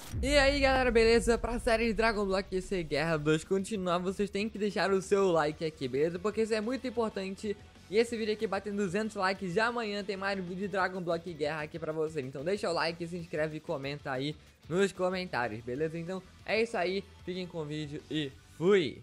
E aí galera, beleza? Pra série de Dragon Block C Guerra 2 continuar, vocês têm que deixar o seu like aqui, beleza? Porque isso é muito importante. E esse vídeo aqui batendo 200 likes, já amanhã tem mais vídeo de Dragon Block Guerra aqui pra você. Então deixa o like, se inscreve e comenta aí nos comentários, beleza? Então é isso aí, fiquem com o vídeo e fui!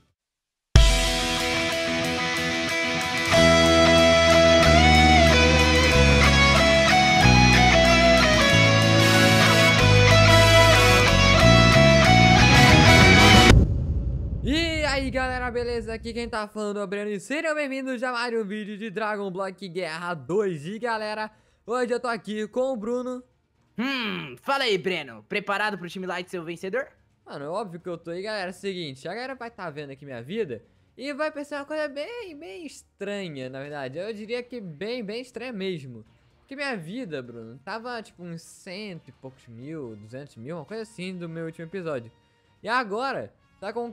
E aí galera, beleza? Aqui quem tá falando é o Breno e sejam bem-vindos a mais um vídeo de Dragon Block Guerra 2. E galera, hoje eu tô aqui com o Bruno. Fala aí, Breno. Preparado pro time Light ser o vencedor? Mano, é óbvio que eu tô aí, galera. É o seguinte, a galera vai tá vendo aqui minha vida e vai pensar uma coisa bem estranha, na verdade. Eu diria que bem estranha mesmo. Porque minha vida, Bruno, tava tipo uns 100 e poucos mil, 200 mil, uma coisa assim do meu último episódio. E agora tá com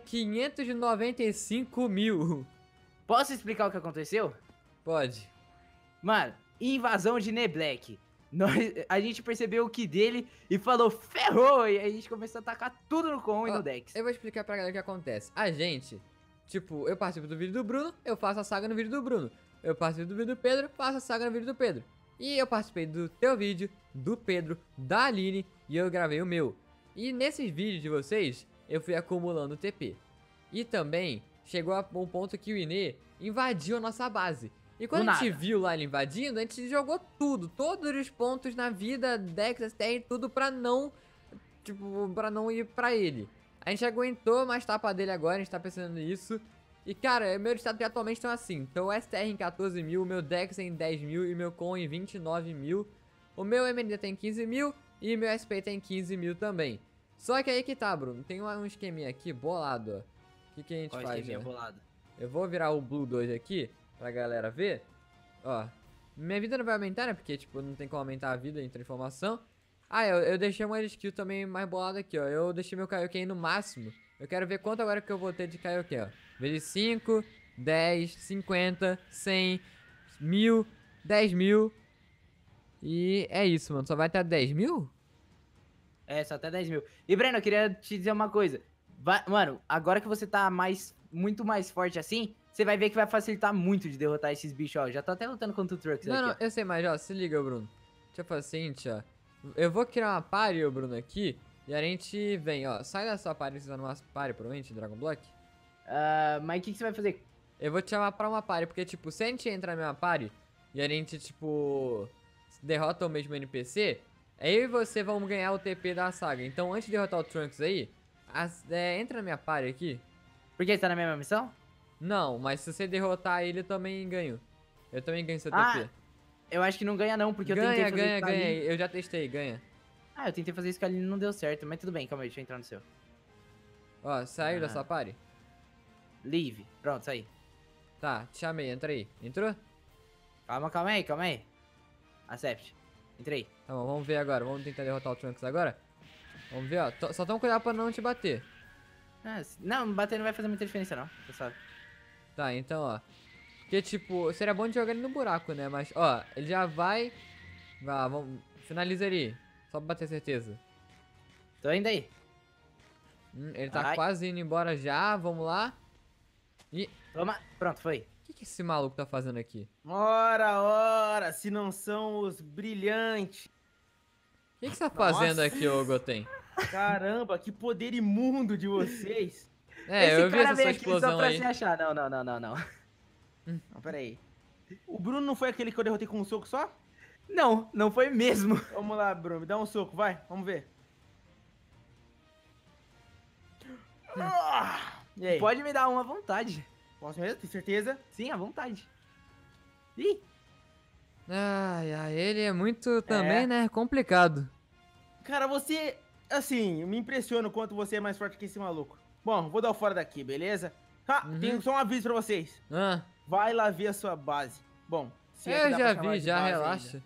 595 mil. Posso explicar o que aconteceu? Pode. Mano, invasão de Neblack. A gente percebeu o que dele e falou, ferrou! E aí a gente começou a tacar tudo no Con e no Dex. Eu vou explicar pra galera o que acontece. A gente, tipo, eu participo do vídeo do Bruno, eu faço a saga no vídeo do Bruno. Eu participo do vídeo do Pedro, faço a saga no vídeo do Pedro. E eu participei do teu vídeo, do Pedro, da Aline e eu gravei o meu. E nesses vídeos de vocês, eu fui acumulando TP. E também chegou a um ponto que o Inê invadiu a nossa base. E quando a gente viu lá ele invadindo, a gente jogou tudo, todos os pontos na vida, Dex, STR, tudo pra não, tipo, pra não ir pra ele. A gente aguentou mais tapa dele agora, a gente tá pensando nisso. E cara, meu estado atualmente estão assim, então o STR em 14 mil, meu Dex em 10 mil e meu Con em 29 mil. O meu MND tem 15 mil e meu SP tem 15 mil também. Só que aí que tá, Bruno, tem um esqueminha aqui bolado, ó. O que a gente Qual faz, esqueminha né? bolado? Eu vou virar o Blue 2 aqui, pra galera ver. Ó, minha vida não vai aumentar, né? Porque, tipo, não tem como aumentar a vida em transformação. Ah, eu deixei uma skill também mais bolada aqui, ó. Eu deixei meu Kaioken no máximo. Eu quero ver quanto agora que eu vou ter de Kaioken, ó. Vezes 5, 10, 50, 100, 1000, 10 mil. E é isso, mano. Só vai até 10 mil? É, só até 10 mil. E, Breno, eu queria te dizer uma coisa. Mano, agora que você tá muito mais forte assim, você vai ver que vai facilitar muito de derrotar esses bichos, ó. Já tô até lutando contra o Trunks aqui, Não, ó. eu sei, mas ó, se liga, Bruno. Deixa eu fazer o seguinte, ó. Eu vou criar uma party, ô, Bruno, aqui. E a gente vem, ó. Sai da sua party, você tá numa party, provavelmente, Dragon Block. Mas o que você vai fazer? Eu vou te chamar pra uma party, porque, tipo, se a gente entrar na minha party e a gente, tipo, derrota o mesmo NPC, aí eu e você vamos ganhar o TP da saga. Então, antes de derrotar o Trunks aí, entra na minha party aqui. Porque você tá na mesma missão? Não, mas se você derrotar ele, eu também ganho. Eu também ganho seu Ah, TP. eu acho que não ganha não, porque eu tentei fazer isso com a Ganha. Aline. Eu já testei, ganha. Ah, eu tentei fazer isso com a Aline e não deu certo, mas tudo bem, calma aí, deixa eu entrar no seu. Ó, saiu da sua party? Leave. Pronto, saí. Tá, te chamei, entra aí. Entrou? Calma aí. Accept. Entrei. Tá bom, vamos ver agora. Vamos tentar derrotar o Trunks agora. Vamos ver, ó. Só toma cuidado pra não te bater. Ah, não, bater não vai fazer muita diferença não, você sabe. Tá, então, ó. Porque, tipo, seria bom de jogar ele no buraco, né? Mas, ó, ele já vai... vamos... Finaliza ele. Só pra bater certeza. Tô indo aí. Ele tá Ai. quase indo embora já. Vamos lá. E... Toma. Pronto, foi. O que esse maluco tá fazendo aqui? Ora, se não são os brilhantes. O que você tá fazendo Nossa. aqui, ô Goten? Caramba, que poder imundo de vocês. É, eu vi essa sua veio aqui explosão só pra aí. se achar. Não. Não, peraí. O Bruno não foi aquele que eu derrotei com um soco só? Não foi mesmo. Vamos lá, Bruno, me dá um soco, vai, vamos ver. E aí? Pode me dar uma à vontade. Posso mesmo? Tem certeza? Sim, à vontade. Ih, Ai, ele é muito também, né? Complicado. Cara, você, assim, me impressiona o quanto você é mais forte que esse maluco. Bom, vou dar o fora daqui, beleza? Tenho só um aviso pra vocês. Ah, Vai lá ver a sua base. Bom, se é que eu dá pra já chamar vi, de já base relaxa.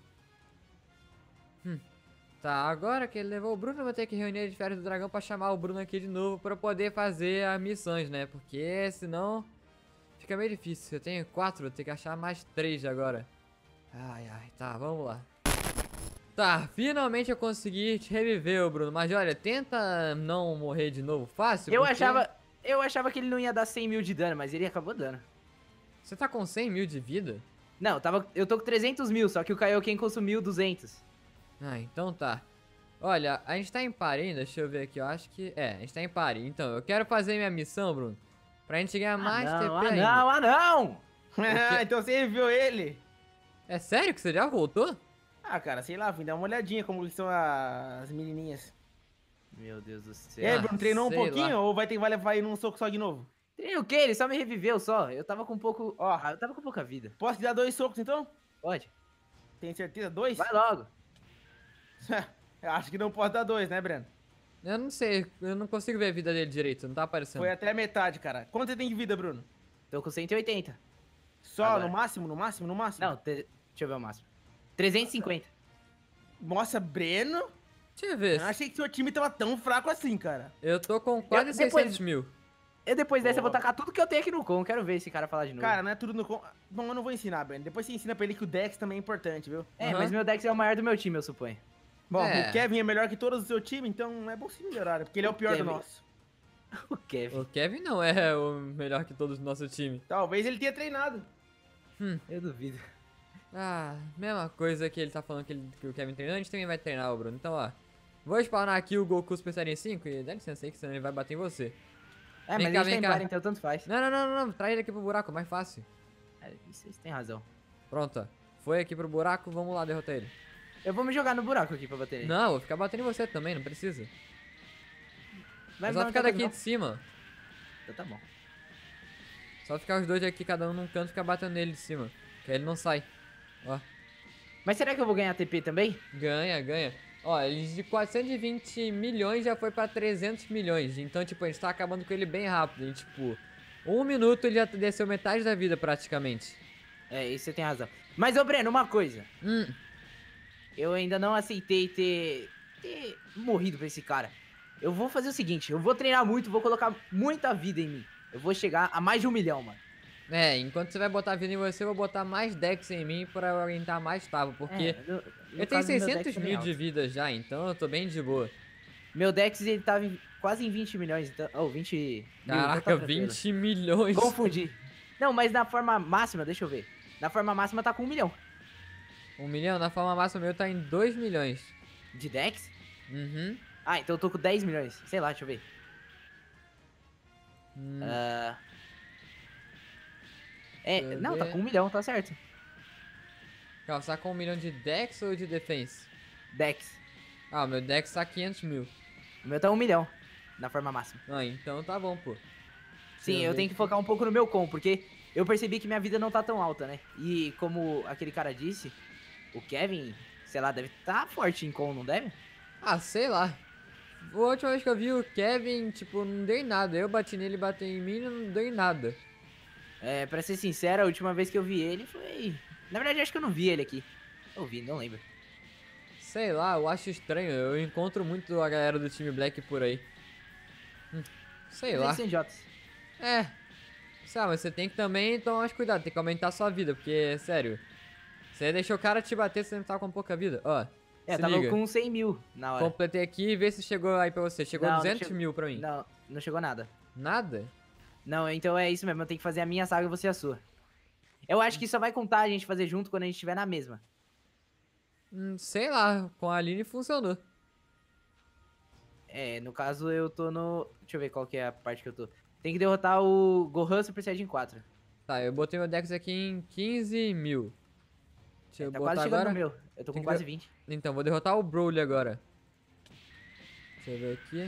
Tá, agora que ele levou o Bruno, eu vou ter que reunir de férias do dragão pra chamar o Bruno aqui de novo pra poder fazer as missões, né? Porque senão fica meio difícil. Eu tenho 4, vou ter que achar mais 3 agora. Ai, tá, vamos lá. Tá, finalmente eu consegui te reviver, ô Bruno. Mas olha, tenta não morrer de novo fácil. Eu porque achava que ele não ia dar 100 mil de dano, mas ele acabou dando. Você tá com 100 mil de vida? Não, eu tô com 300 mil, só que o Kaioken consumiu 200. Ah, então tá. Olha, a gente tá em par ainda, deixa eu ver aqui, eu acho que... É, a gente tá em par. Então, eu quero fazer minha missão, Bruno, pra gente ganhar mais TP ainda. Não! Então você viu ele? É sério que você já voltou? Ah, cara, sei lá, vim dar uma olhadinha como são as menininhas. Meu Deus do E céu. aí, Bruno, treinou um sei pouquinho lá. ou vai levar ele num soco só de novo? Treino o quê? Ele só me reviveu só. Eu tava com um pouco... Ó. eu tava com pouca vida. Posso te dar 2 socos então? Pode. Tem certeza? 2? Vai logo. Eu acho que não pode dar 2, né, Breno? Eu não sei, eu não consigo ver a vida dele direito, não tá aparecendo. Foi até a metade, cara. Quanto você tem de vida, Bruno? Tô com 180. Só, Agora. no máximo, no máximo, no máximo? Não, deixa eu ver o máximo. 350. Nossa, Breno? Deixa eu ver. Eu achei que seu time tava tão fraco assim, cara. Eu tô com quase depois- 600 mil. E depois dessa eu vou Boa. tacar tudo que eu tenho aqui no com. Quero ver esse cara falar de novo. Cara, não é tudo no... Bom, eu não vou ensinar, Breno. Depois você ensina pra ele que o Dex também é importante, viu? É, Aham. mas meu Dex é o maior do meu time, eu suponho. Bom, É. o Kevin é melhor que todos do seu time, então é bom se melhorar, porque ele é o pior do Kevin. nosso. O Kevin. O Kevin não é o melhor que todos do nosso time. Talvez ele tenha treinado. Eu duvido. Ah, mesma coisa que ele tá falando que o Kevin treinou, a gente também vai treinar, ô Bruno. Então, ó, vou spawnar aqui o Goku Super Saiyan 5 e dá licença aí que senão ele vai bater em você. É, Vem mas cá, a gente vem tá em cá. par, então tanto faz. Não, traz ele aqui pro buraco, mais fácil. É, vocês têm razão. Pronto, ó. Foi aqui pro buraco, vamos lá derrotar ele. Eu vou me jogar no buraco aqui pra bater ele. Não, vou ficar batendo em você também, não precisa. Vai É me só dar ficar muita daqui de coisa, cima. não. Então tá bom. Só ficar os dois aqui, cada um num canto e ficar batendo nele de cima. Que aí ele não sai. Ó, Mas será que eu vou ganhar TP também? ganha. Ó, ele de 420 milhões já foi pra 300 milhões. Então, tipo, a gente tá acabando com ele bem rápido. E, tipo, 1 minuto ele já desceu metade da vida praticamente. É, isso você tem razão. Mas, ô Breno, uma coisa. Hum, Eu ainda não aceitei ter morrido pra esse cara. Eu vou fazer o seguinte, eu vou treinar muito, vou colocar muita vida em mim. Eu vou chegar a mais de 1 milhão, mano. é, enquanto você vai botar vida em você, eu vou botar mais Dex em mim pra eu aguentar mais tábua. Porque no eu tenho caso, meu 600 Dex é bem mil de alto. vida já, então eu tô bem de boa. Meu Dex, ele tava quase em 20 milhões, então... Oh, 20 mil, então tá Caraca, tranquilo. 20 milhões. Confundi. Não, mas na forma máxima, deixa eu ver. Na forma máxima tá com 1 milhão. 1 milhão? Na forma máxima meu tá em 2 milhões. De Dex? Uhum. Ah, então eu tô com 10 milhões. Sei lá, deixa eu ver. Hum, Ah, Deixa eu não, tá ver. com 1 milhão, tá certo. Calma, você tá com 1 milhão de Dex ou de Defense? Dex. Ah, o meu Dex tá 500 mil. O meu tá 1 milhão. Na forma máxima. Ah, então tá bom, pô. Sim, Deixa eu ver tenho que aqui. focar um pouco no meu com, porque eu percebi que minha vida não tá tão alta, né? E como aquele cara disse, o Kevin, sei lá, deve tá forte em com, não deve? Ah, sei lá. A última vez que eu vi o Kevin, tipo, não dei nada. Eu bati nele, bateu em mim e não dei nada. É, pra ser sincero, a última vez que eu vi ele foi... Na verdade, acho que eu não vi ele aqui. Eu vi, não lembro. Sei lá, eu acho estranho. Eu encontro muito a galera do time Black por aí. Sei lá. Eles são idiotas. É. Sabe, mas você tem que também tomar mais cuidado. Tem que aumentar a sua vida, porque, sério. Você deixou o cara te bater, você não tá com pouca vida. Ó, É, se tava liga. com 100 mil na hora. Completei aqui e vê se chegou aí pra você. Chegou Não, não 200 chegou. mil pra mim. Não, não chegou nada. Nada? Não, então é isso mesmo, eu tenho que fazer a minha saga e você a sua. Eu acho que só vai contar a gente fazer junto quando a gente estiver na mesma. Sei lá, com a Aline funcionou. É, no caso eu tô no... Deixa eu ver qual que é a parte que eu tô. Tem que derrotar o Gohan Super Saiyajin 4. Tá, eu botei meu Dex aqui em 15 mil. Deixa eu Tá botar quase chegando agora. no meu. Eu tô Tem com que quase 20. Então, vou derrotar o Broly agora. Deixa eu ver aqui.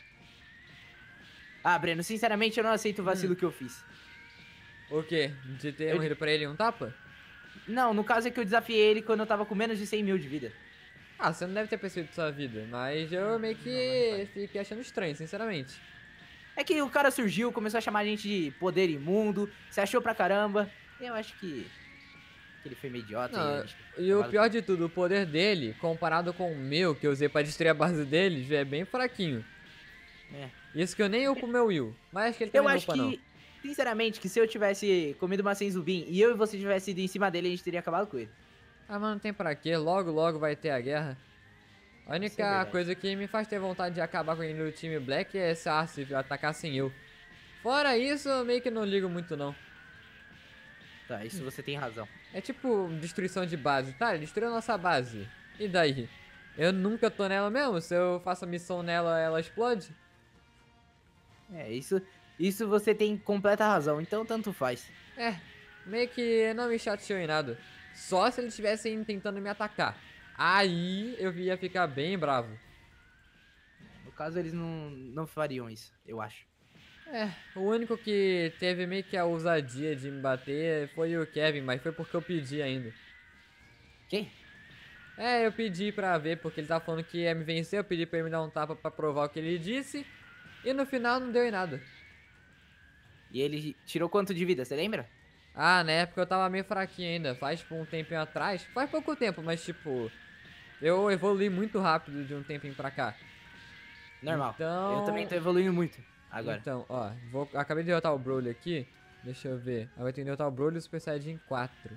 Ah, Breno, sinceramente eu não aceito o vacilo que eu fiz. O quê? De ter Eu- morrido pra ele em um tapa? Não, no caso é que eu desafiei ele quando eu tava com menos de 100 mil de vida. Ah, você não deve ter percebido sua vida, mas eu meio que fiquei achando estranho, sinceramente. É que o cara surgiu, começou a chamar a gente de poder imundo, se achou pra caramba. Eu acho que ele foi meio idiota. Não, e a gente- e o pior de tudo, o poder dele, comparado com o meu, que eu usei pra destruir a base dele, já é bem fraquinho. É. Isso que eu nem upo meu Will, mas acho que ele Eu também não acho upa, não. que, sinceramente, que se eu tivesse comido uma Senzubin e eu e você tivesse ido em cima dele, a gente teria acabado com ele. Ah, mas não tem pra quê, logo vai ter a guerra. A única verdade. coisa que me faz ter vontade de acabar com ele no time Black é se a Arce atacar sem eu. Fora isso, eu meio que não ligo muito não. Tá, isso você tem razão. É tipo destruição de base, tá? Ele destruiu a nossa base. E daí? Eu nunca tô nela mesmo, se eu faço a missão nela, ela explode? É, isso você tem completa razão, então tanto faz. É, meio que não me chateou em nada. Só se eles estivessem tentando me atacar. Aí eu ia ficar bem bravo. No caso, eles não fariam isso, eu acho. É, o único que teve meio que a ousadia de me bater foi o Kevin, mas foi porque eu pedi ainda. Quem? É, eu pedi pra ver, porque ele tava falando que ia me vencer, eu pedi pra ele me dar um tapa pra provar o que ele disse, e no final não deu em nada. E ele tirou quanto de vida, você lembra? Ah, na época eu tava meio fraquinho ainda, faz tipo um tempinho atrás, faz pouco tempo, mas tipo, eu evolui muito rápido de um tempinho pra cá. Normal. Então... Eu também tô evoluindo muito agora. Então, ó, acabei de derrotar o Broly aqui, deixa eu ver, agora eu tenho que derrotar o Broly e o Super Saiyajin 4.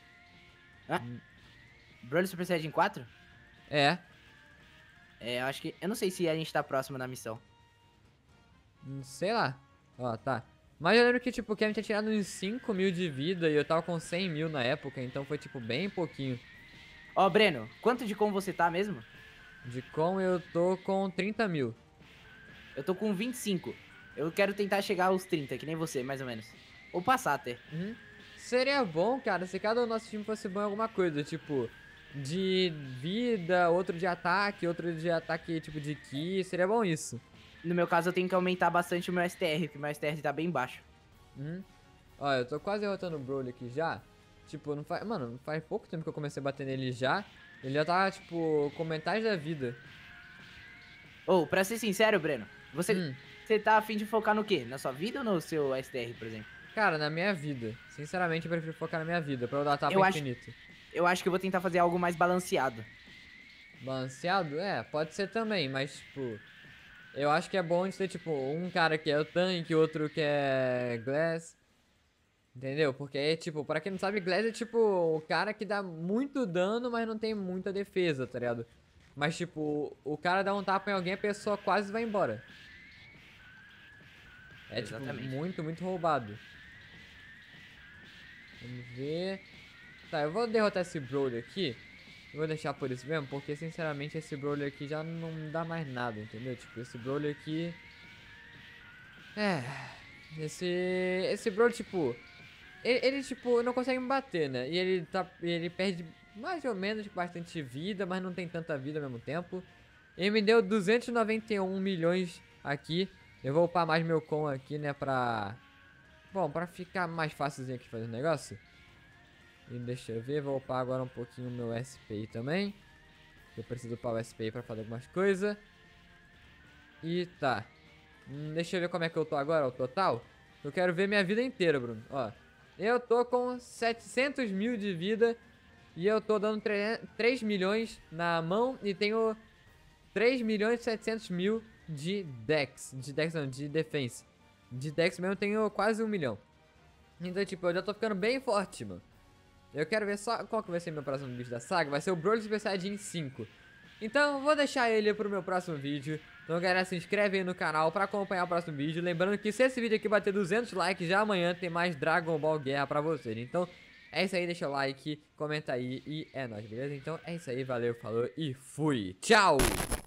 Broly Super Saiyajin 4? É, É, eu acho que... Eu não sei se a gente tá próximo da missão. sei lá, ó, tá. Mas eu lembro que, tipo, o Kevin tinha tirado uns 5 mil de vida e eu tava com 100 mil na época, então foi, tipo, bem pouquinho. Ó, Breno, quanto de como você tá mesmo? De como eu tô com 30 mil. Eu tô com 25. Eu quero tentar chegar aos 30, que nem você, mais ou menos. Ou passar até. Uhum. Seria bom, cara, se cada um do nosso time fosse bom em alguma coisa, tipo, de vida, outro de ataque, tipo, de ki, seria bom isso. No meu caso, eu tenho que aumentar bastante o meu STR, porque o meu STR tá bem baixo. Uhum. Ó, eu tô quase derrotando o Broly aqui já. Tipo, não faz. Mano, faz pouco tempo que eu comecei a bater nele já. Ele já tá, tipo, com metade da vida. Ou, pra ser sincero, Breno, você Hum. tá afim de focar no quê? Na sua vida ou no seu STR, por exemplo? Cara, na minha vida. Sinceramente, eu prefiro focar na minha vida, pra eu dar tapa Eu acho- infinito. Eu acho que eu vou tentar fazer algo mais balanceado. Balanceado? É, pode ser também, mas, tipo. Eu acho que é bom de ter, tipo, um cara que é o tanque, outro que é Glass. Entendeu? Porque é, tipo, pra quem não sabe, Glass é, tipo, o cara que dá muito dano, mas não tem muita defesa, tá ligado? Mas, tipo, o cara dá um tapa em alguém, a pessoa quase vai embora. É, Exatamente. tipo, muito roubado. Vamos ver. Tá, eu vou derrotar esse Broly aqui. Eu vou deixar por isso mesmo, porque sinceramente esse Broly aqui já não dá mais nada, entendeu? Tipo, esse Broly aqui... É... Esse Broly, tipo... Ele, tipo, não consegue me bater, né? E ele perde mais ou menos bastante vida, mas não tem tanta vida ao mesmo tempo. Ele me deu 291 milhões aqui. Eu vou upar mais meu com aqui, né, pra... Bom, pra ficar mais fácilzinho aqui fazer o negócio. E deixa eu ver, vou upar agora um pouquinho o meu SPI também. Eu preciso upar o SPI pra fazer algumas coisas. E tá. Deixa eu ver como é que eu tô agora, o total. Eu quero ver minha vida inteira, Bruno. Ó, eu tô com 700 mil de vida. E eu tô dando 3 milhões na mão. E tenho 3 milhões e 700 mil de Dex. De Dex não, de Defense. De Dex mesmo eu tenho quase 1 milhão. Então, tipo, eu já tô ficando bem forte, mano. Eu quero ver só qual que vai ser meu próximo vídeo da saga. Vai ser o Broly Super Saiyajin 5. Então, vou deixar ele pro meu próximo vídeo. Então, galera, se inscreve aí no canal pra acompanhar o próximo vídeo. Lembrando que se esse vídeo aqui bater 200 likes, já amanhã tem mais Dragon Ball Guerra pra vocês. Então, é isso aí. Deixa o like, comenta aí e é nóis, beleza? Então, é isso aí. Valeu, falou e fui. Tchau!